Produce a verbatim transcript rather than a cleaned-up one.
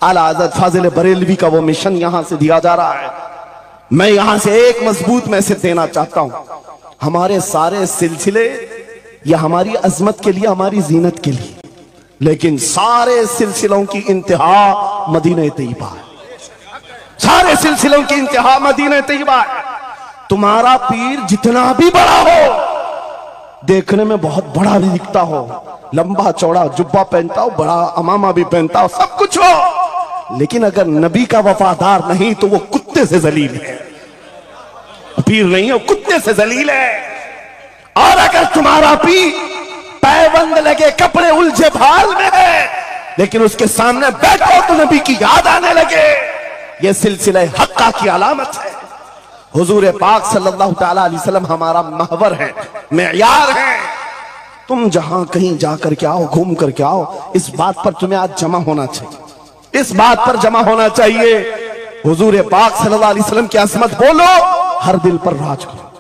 आला हज़रत फाजिल बरेलवी का वो मिशन यहां से दिया जा रहा है। मैं यहां से एक मजबूत मैसेज देना चाहता हूं, हमारे सारे सिलसिले या हमारी अजमत के लिए, हमारी जीनत के लिए, लेकिन सारे सिलसिलों की इंतहा मदीना तैयबा है। सारे सिलसिलों की इंतहा मदीना तैयबा है। तुम्हारा पीर जितना भी बड़ा हो, देखने में बहुत बड़ा भी दिखता हो, लंबा चौड़ा जुब्बा पहनता हो, बड़ा अमामा भी पहनता हो, सब कुछ हो, लेकिन अगर नबी का वफादार नहीं तो वो कुत्ते से जलील है। पीर नहीं है, कुत्ते से जलील है। और अगर तुम्हारा पीर पैबंद लगे, कपड़े उलझे भाल में है, लेकिन उसके सामने बैठो तो नबी की याद आने लगे, ये सिलसिला हक्का की अलामत है। हुजूर पाक सल्लल्लाहु तआला अलैहि वसल्लम हमारा महवर है, मेयार है। तुम जहां कहीं जाकर के आओ, घूम करके आओ, इस बात पर तुम्हें आज जमा होना चाहिए, इस बात पर जमा होना चाहिए। हुजूर पाक सल्लल्लाहु अलैहि वसल्लम की अज़मत बोलो, हर दिल पर राज करो।